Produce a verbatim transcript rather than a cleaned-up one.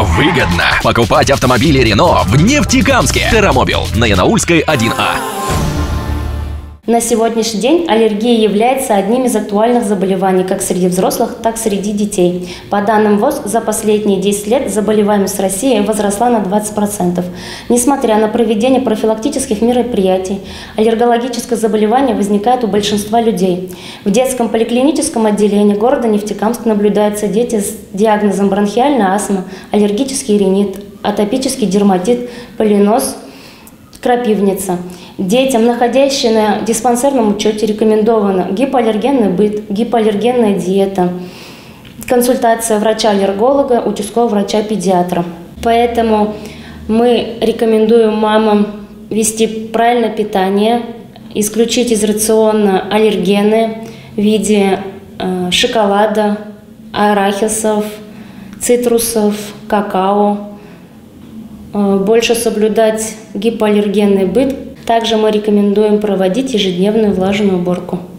Выгодно покупать автомобили Рено в Нефтекамске. Террамобил на Янаульской один А. На сегодняшний день аллергия является одним из актуальных заболеваний как среди взрослых, так и среди детей. По данным ВОЗ, за последние десять лет заболеваемость в России возросла на двадцать процентов. Несмотря на проведение профилактических мероприятий, аллергологическое заболевание возникает у большинства людей. В детском поликлиническом отделении города Нефтекамск наблюдаются дети с диагнозом бронхиальная астма, аллергический ринит, атопический дерматит, полинос, крапивница. Детям, находящимся на диспансерном учете, рекомендовано гипоаллергенный быт, гипоаллергенная диета, консультация врача-аллерголога, участкового врача-педиатра. Поэтому мы рекомендуем мамам вести правильное питание, исключить из рациона аллергены в виде э, шоколада, арахисов, цитрусов, какао, э, больше соблюдать гипоаллергенный быт. Также мы рекомендуем проводить ежедневную влажную уборку.